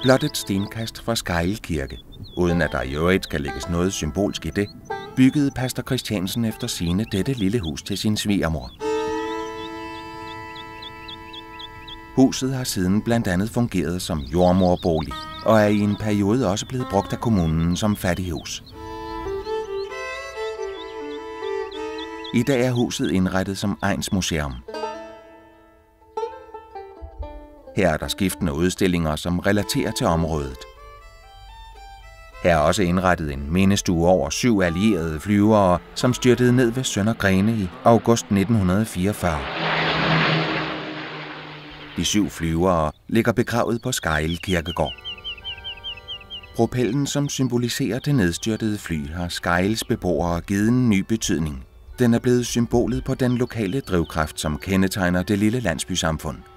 Blot et stenkast fra Skejle Kirke, uden at der i øvrigt skal lægges noget symbolsk i det, byggede pastor Christiansen efter sigende dette lille hus til sin svigermor. Huset har siden blandt andet fungeret som jordmorbolig og er i en periode også blevet brugt af kommunen som fattighus. I dag er huset indrettet som egnsmuseum. Her er der skiftende udstillinger, som relaterer til området. Her er også indrettet en mindestue over 7 allierede flyvere, som styrtede ned ved Sønder Grene i august 1944. De 7 flyvere ligger begravet på Skejle Kirkegård. Propellen, som symboliserer det nedstyrtede fly, har Skejles beboere givet en ny betydning. Den er blevet symbolet på den lokale drivkraft, som kendetegner det lille landsbysamfund.